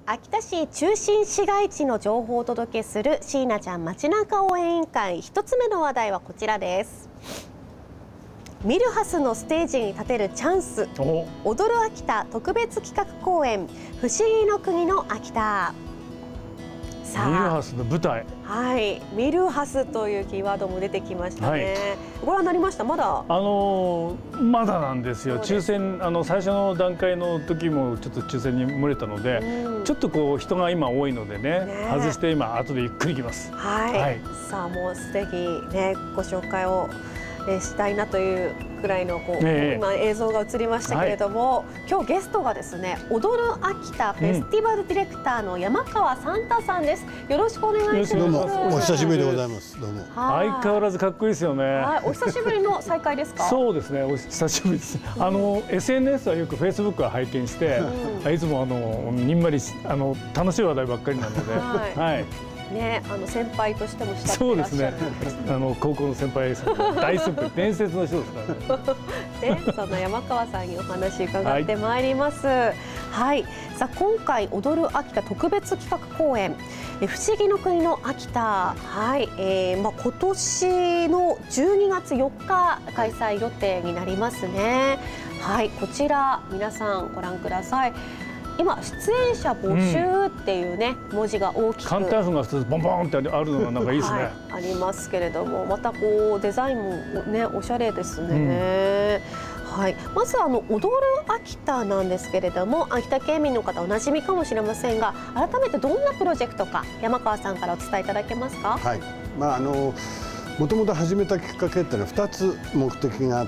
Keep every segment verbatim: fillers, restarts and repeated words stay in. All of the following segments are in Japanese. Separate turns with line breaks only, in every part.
秋田市中心市街地の情報をお届けする椎名ちゃん街中応援委員会、一つ目の話題はこちらです。ミルハスのステージに立てるチャンス、踊る秋田特別企画公演不思議の国の秋田。
さあミルハスの舞台、
はい、ミルハスというキーワードも出てきましたね。はい、ご覧になりました？まだ
あのー、まだなんですよ。抽選あの最初の段階の時もちょっと抽選に漏れたので、うん、ちょっとこう人が今多いのでね、ね外して今後でゆっくりいきます。
はい、はい、さあもうすでにねご紹介をしたいなというくらいのこう、えー、今映像が映りましたけれども、はい、今日ゲストがですね、踊る秋田フェスティバルディレクターの山川サンタさんです。よろしくお願いします。
どうもお久しぶりでございます。どうも。
相変わらずかっこいいですよね。
はい、お久しぶりの再会ですか？
そうですね、お久しぶりです。あの エスエヌエス はよくフェイスブックは拝見して、うん、いつもあのにんまりあの楽しい話題ばっかりなので、はい。はい
ね、あの先輩としても慕ってらっしゃるんですね。
あの高校の先輩です。大先輩、伝説の人ですからね。
で、その山川さんにお話伺ってまいります。はい、はい、さあ今回踊る秋田特別企画公演不思議の国の秋田、はい、えー、まあ今年のじゅうにがつよっか開催予定になりますね。はい、こちら皆さんご覧ください。今出演者募集っていうね、うん、文字が大きく
簡単譜がふたつボンボンってあるのがなんかいいですね。はい、
ありますけれども、またこうデザインもねおしゃれですね。うん、はい、まずあの踊る秋田なんですけれども、秋田県民の方おなじみかもしれませんが、改めてどんなプロジェクトか山川さんからお伝えいただけますか？
はい、まああのもともと始めたきっかけっていうのはふたつ目的があって、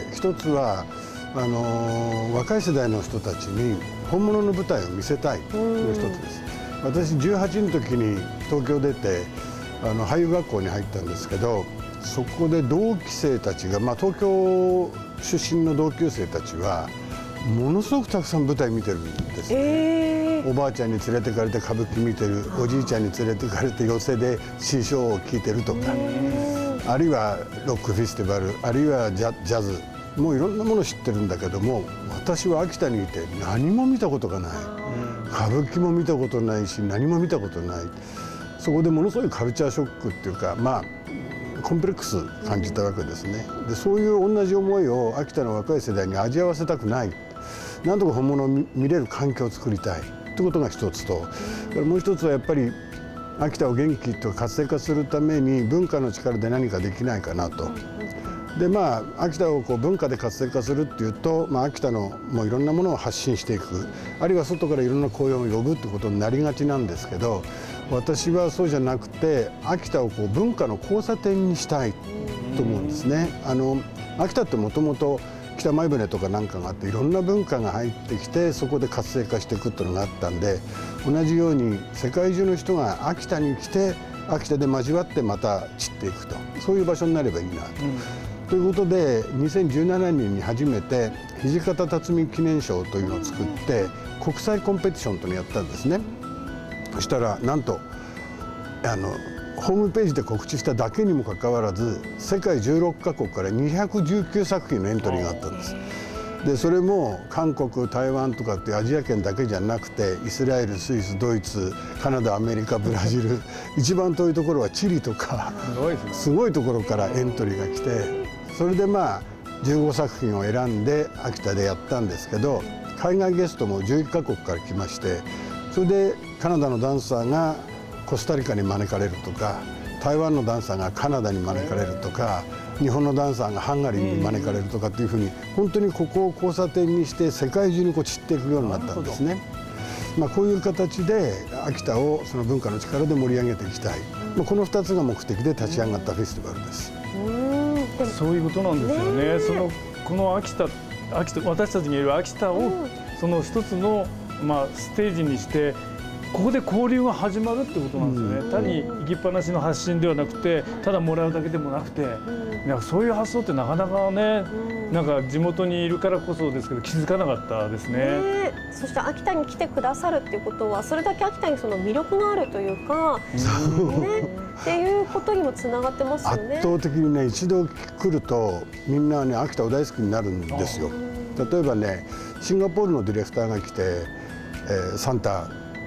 ひとつはあの若い世代の人たちに本物の舞台を見せたいという一つです。私じゅうはちの時に東京出てあの俳優学校に入ったんですけど、そこで同期生たちが、まあ、東京出身の同級生たちはものすごくたくさん舞台見てるんですね。えー、おばあちゃんに連れてかれて歌舞伎見てる、おじいちゃんに連れてかれて寄席で師匠を聴いてるとか、あるいはロックフェスティバル、あるいはジャ、ジャズ、もういろんなもの知ってるんだけども、私は秋田にいて何も見たことがない、歌舞伎も見たことないし何も見たことない。そこでものすごいカルチャーショックっていうか、まあコンプレックス感じたわけですね。でそういう同じ思いを秋田の若い世代に味わわせたくない、なんとか本物を見れる環境を作りたいってことが一つと、もう一つはやっぱり秋田を元気と活性化するために文化の力で何かできないかなと。でまあ、秋田をこう文化で活性化するっていうと、まあ、秋田のもういろんなものを発信していく、あるいは外からいろんな公演を呼ぶってことになりがちなんですけど、私はそうじゃなくて秋田をこう文化の交差点にしたいと思うんですね。あの秋田ってもともと北前船とかなんかがあっていろんな文化が入ってきて、そこで活性化していくっていうのがあったんで、同じように世界中の人が秋田に来て秋田で交わってまた散っていくと、そういう場所になればいいなと。うんということでにせんじゅうななねんに初めて土方辰巳記念賞というのを作って国際コンペティションというのをやったんですね。そしたらなんとあのホームページで告知しただけにもかかわらず、世界じゅうろっかこくからにひゃくじゅうきゅうさくひんのエントリーがあったんです。でそれも韓国、台湾とかっていうアジア圏だけじゃなくて、イスラエル、スイス、ドイツ、カナダ、アメリカ、ブラジル一番遠いところはチリとかすごいところからエントリーが来て、それでまあじゅうごさくひんを選んで秋田でやったんですけど、海外ゲストもじゅういっかこくから来まして、それでカナダのダンサーがコスタリカに招かれるとか、台湾のダンサーがカナダに招かれるとか、日本のダンサーがハンガリーに招かれるとかっていうふうに、本当にここを交差点にして世界中にこう散っていくようになったんですね。まあこういう形で秋田をその文化の力で盛り上げていきたい、まあこのふたつが目的で立ち上がったフェスティバルです。
そういうことなんですよね。そのこの秋田、秋田私たちにいる秋田を、うん、その一つのまあステージにして、ここで交流が始まるってことなんですよね。うん、単に行きっぱなしの発信ではなくて、ただもらうだけでもなくて、うん、なんかそういう発想ってなかなかね、うん、なんか地元にいるからこそですけど気づかなかったですね。ね、
そして秋田に来てくださるっていうことは、それだけ秋田にその魅力があるというか、ね、っていうことにもつながってますよね。
圧倒的にね、一度来るとみんなね秋田を大好きになるんですよ。例えばね、シンガポールのディレクターが来て、えー、サンタ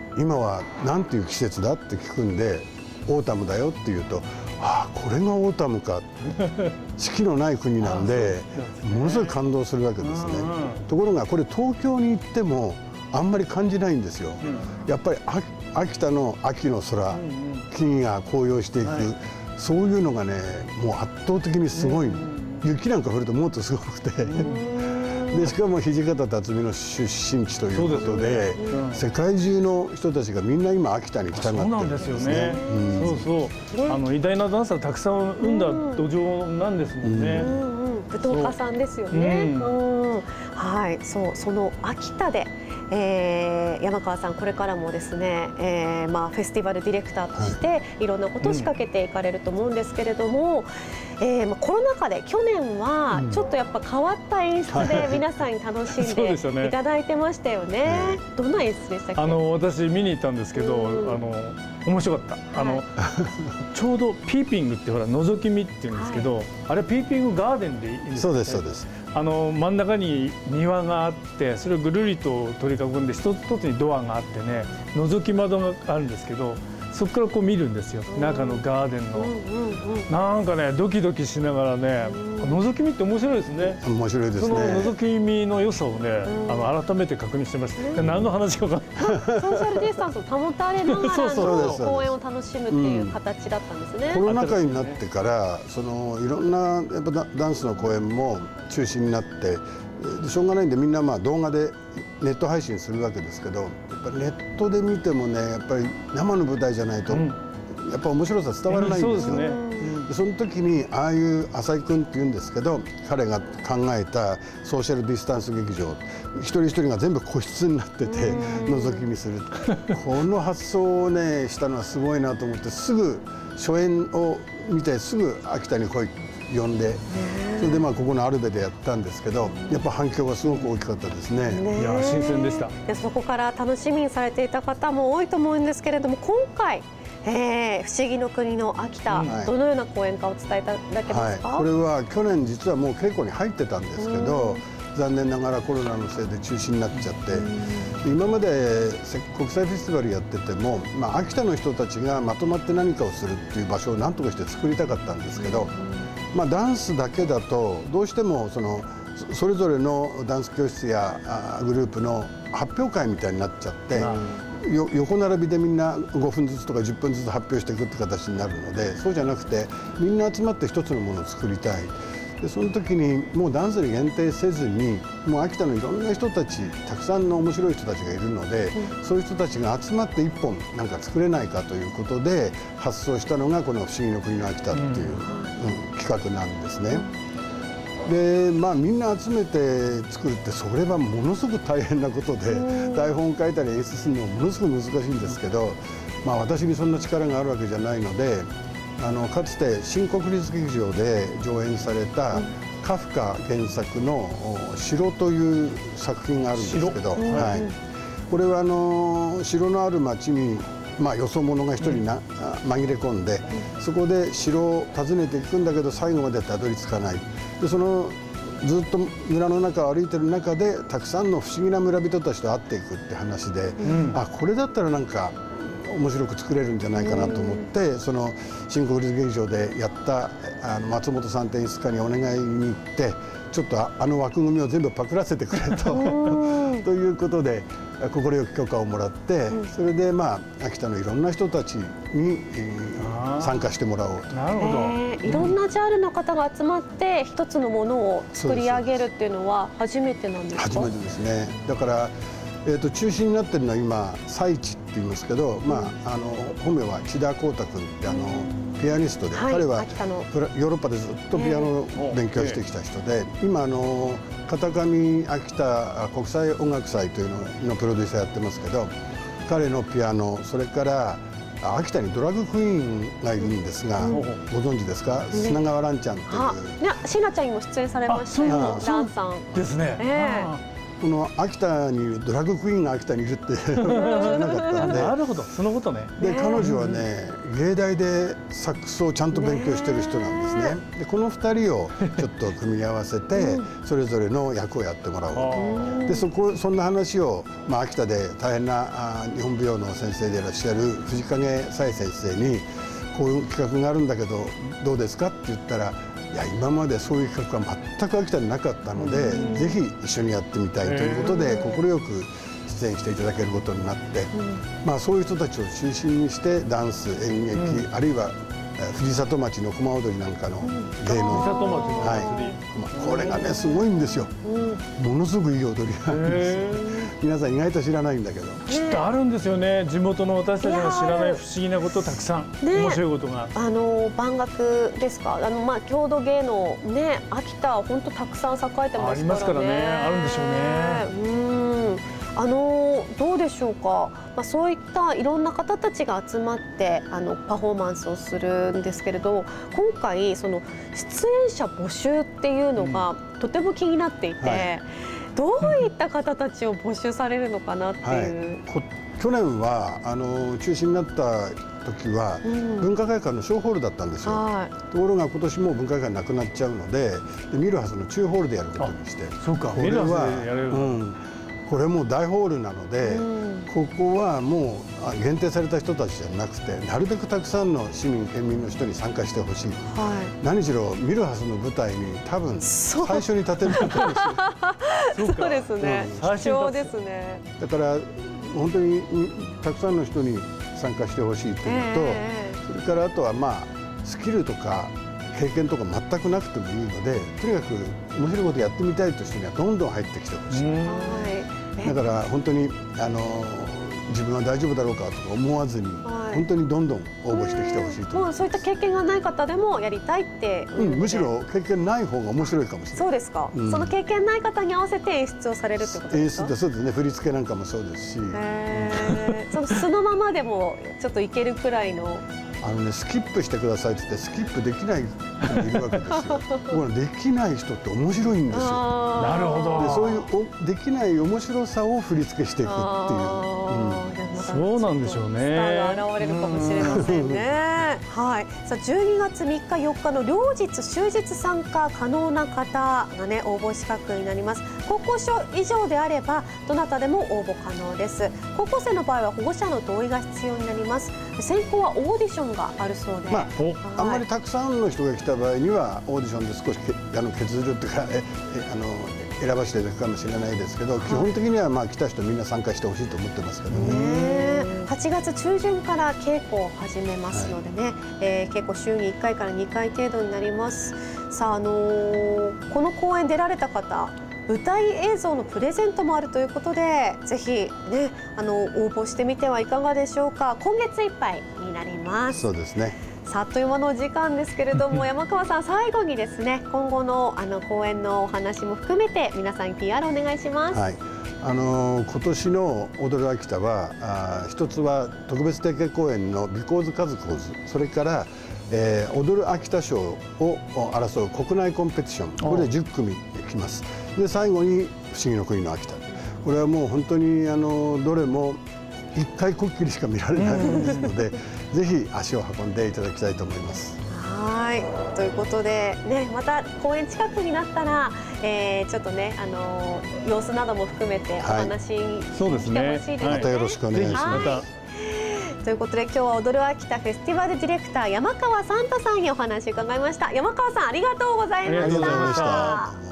今は何ていう季節だって聞くんでオータムだよって言うと、ああこれがオータムか四季のない国なんでものすごい感動するわけですね。ところがこれ東京に行ってもあんまり感じないんですよ。やっぱり秋田の秋の空、木々が紅葉していく、そういうのがねもう圧倒的にすごい。雪なんか降るともっとすごくてでしかも土方辰巳の出身地ということで、世界中の人たちがみんな今秋田に来たがってるんですね。
そうなんですよね。そうそう。あの偉大なダンサーたくさん生んだ土壌なんですもんね。
武闘家さんですよね。はい、そうその秋田で。えー、山川さん、これからもですね、えーまあ、フェスティバルディレクターとしていろんなことを仕掛けていかれると思うんですけれども、うんえーまあ、コロナ禍で去年はちょっとやっぱ変わった演出で皆さんに楽しんでいただいてましたよね。はい、どんな演出でしたっけ？
あの私見に行ったんですけど、うん、あの面白かった。あの、はい、ちょうどピーピングってほら覗き見っていうんですけど、はい、あれピーピングガーデンでいいんですかね。
そうですそうです。
あの真ん中に庭があってそれをぐるりと取り囲んで一つ一つにドアがあってね覗き窓があるんですけどそこからこう見るんですよ中のガーデンの。なんかねドキドキしながらね覗き見って面白いですね。
面白いですね。
その覗き見の良さをねあの改めて確認してました。何の話か分かんない。
ソーシャルディスタンスを保たれながらの公演を楽しむっていう形だったんですね。
コロナ禍になってからそのいろんなやっぱダンスの公演も中止になってしょうがないんでみんなまあ動画でネット配信するわけですけどやっぱりネットで見てもねやっぱり生の舞台じゃないと、うん、やっぱ面白さ伝わらないんですよ。ね、でその時にああいう浅井君っていうんですけど彼が考えたソーシャルディスタンス劇場一人一人が全部個室になってて覗き見するこの発想をねしたのはすごいなと思ってすぐ初演を見てすぐ秋田に来い呼んでそれでまあここのアルベでやったんですけどやっぱ反響がすごく大きかったですね。
いや新鮮でした。
でそこから楽しみにされていた方も多いと思うんですけれども今回、えー、不思議の国の秋田、うん、どのような公演かお伝えいただけますか？
はい、これは去年実はもう稽古に入ってたんですけど残念ながらコロナのせいで中止になっちゃって今まで国際フェスティバルやってても、まあ、秋田の人たちがまとまって何かをするっていう場所を何とかして作りたかったんですけど、まあ、ダンスだけだとどうしてもそのそれぞれのダンス教室やグループの発表会みたいになっちゃってよ横並びでみんなごふんずつとかじゅっぷんずつ発表していくって形になるのでそうじゃなくてみんな集まって一つのものを作りたい。でその時にもうダンスに限定せずにもう秋田のいろんな人たちたくさんの面白い人たちがいるので、うん、そういう人たちが集まって一本なんか作れないかということで発想したのがこの「不思議の国の秋田」っていう、うんうん、企画なんですね。でまあみんな集めて作るってそれはものすごく大変なことで、うん、台本を書いたり演出するのもものすごく難しいんですけど、まあ、私にそんな力があるわけじゃないので。あのかつて新国立劇場で上演されたカフカ原作の「城」という作品があるんですけど、はい、これはあの城のある町に、まあ、よそ者が一人な、うん、紛れ込んでそこで城を訪ねていくんだけど最後までたどり着かない。でそのずっと村の中を歩いてる中でたくさんの不思議な村人たちと会っていくって話で、うん、あこれだったらなんか面白く作れるんじゃないかなと思ってその新国立劇場でやったあの松本さんって演出家にお願いに行ってちょっとあの枠組みを全部パクらせてくれとということで快き許可をもらってそれでまあ秋田のいろんな人たちに、えー、参加してもらおうと。
なるほど、
えー、いろんなジャンルの方が集まって一つのものを作り上げるっていうのは初めてなんですか？
初めてですね。だからえー、と中心になってるのは今最地って言いますけど、まあ、あの本名は千田光太君ってあのピアニストで、はい、彼はヨーロッパでずっとピアノを勉強してきた人で、えー、今あの片上秋田国際音楽祭というののプロデューサーやってますけど彼のピアノそれから秋田にドラッグクイーンがいるんですが、うん、ご存知ですか、ね、砂川蘭ちゃんっていう。
あ、ね、しなちゃんにも出演されましたよ、ダンさん
ですね。えー
この秋田にいるドラッグクイーンが秋田にいるって知らなかったんで
なるほど、そのことね。
で彼女はね芸大でサックスをちゃんと勉強してる人なんですね。でこのふたりをちょっと組み合わせてそれぞれの役をやってもらおうと。でそこそんな話を、まあ、秋田で大変なあ日本舞踊の先生でいらっしゃる藤影彩先生にこういう企画があるんだけどどうですかって言ったら、いや今までそういう企画は全く秋田になかったので、ぜひ一緒にやってみたいということで快く出演していただけることになって、まあそういう人たちを中心にしてダンス、演劇、あるいは藤里町の駒踊りなんかの芸能、はい、これがねすごいんですよ。ものすごくいい踊りなんです。皆さん意外と知らないんだけど、
きっとあるんですよね。地元の私たちが知らない不思議なことたくさん、面白いことが。
あの万学ですか。あのまあ郷土芸能ね、秋田は本当たくさん栄えてますからね。
ありますからね。あるんでしょうね。
うん。あのどうでしょうか。まあそういったいろんな方たちが集まってあのパフォーマンスをするんですけれど、今回その出演者募集っていうのがとても気になっていて。はい、どういった方たちを募集されるのかなっていう、
はい、去年はあの中止になった時は、うん、文化会館の小ホールだったんですよ。はい、ところが今年も文化会館なくなっちゃうので、でミルハスの中ホールでやることにして、
そうか、ミルハスでやれる、
うん、これもう大ホールなので、うん、ここはもう限定された人たちじゃなくてなるべくたくさんの市民県民の人に参加してほしい、はい、何しろミルハスの舞台に多分最初に立てるかもしれない
そうですね、うん、貴重ですね。
だから本当にたくさんの人に参加してほしいというのと、えー、それからあとはまあスキルとか経験とか全くなくてもいいので、とにかく面白いことやってみたいという人にはどんどん入ってきてほしい。だから本当にあの自分は大丈夫だろうかとか思わずに、はい、本当にどんどん応募してきてほしいと思います。
もうそういった経験がない方でもやりたいって、
うん、むしろ経験ない方が面白いかもしれない。
そうですか、うん、その経験ない方に合わせて演出をされるってことですか。
演出ってそうですね、振り付けなんかもそうですし、
その素のままでもちょっといけるくらいの
あのね、スキップしてくださいって言ってスキップできない人もいるわけですよ。これできない人って面白いんですよ。
なるほど。
でそういうおできない面白さを振り付けしていくっていう、うん、
そうなんでしょうね。
スターが現れるかもしれませんね。はい。さあじゅうにがつみっかよっかの両日終日参加可能な方がね応募資格になります。高校生以上であればどなたでも応募可能です。高校生の場合は保護者の同意が必要になります。選考はオーディションがあるそうで、
まあ、あんまりたくさんの人が来た場合にはオーディションで少しけあの削るというかええあの選ばせていただくかもしれないですけど、はい、基本的にはまあ来た人みんな参加してほしいと思ってますけどね。
はちがつちゅうじゅんから稽古を始めますのでね、はい、えー、稽古週にいっかいからにかい程度になります。さあ、あのー、この公演出られた方舞台映像のプレゼントもあるということで、ぜひねあの応募してみてはいかがでしょうか。今月いっぱいになります。
そうですね。
さあ、あっという間のお時間ですけれども山川さん、最後にですね今後のあの公演のお話も含めて皆さんに ピーアール お願いします。
はい、あのー、今年の踊る秋田はあ一つは特別定型公演の「ビコーズカズコーズ」、それからえー、踊る秋田賞を争う国内コンペティション、これでじゅっくみ来ます。で最後に「不思議の国の秋田」、これはもう本当にあのどれもいっかいこっきりしか見られないものですのでぜひ足を運んでいただきたいと思います。
はいということで、ね、また公演近くになったら、えー、ちょっとね、あのー、様子なども含めてお話、はい、してほしいですね。
またよろしくお願いします。
ということで今日は踊る秋田フェスティバルディレクター山川サンタさんにお話を伺いました。山川さん、ありがとうございました。
ありがとうございました。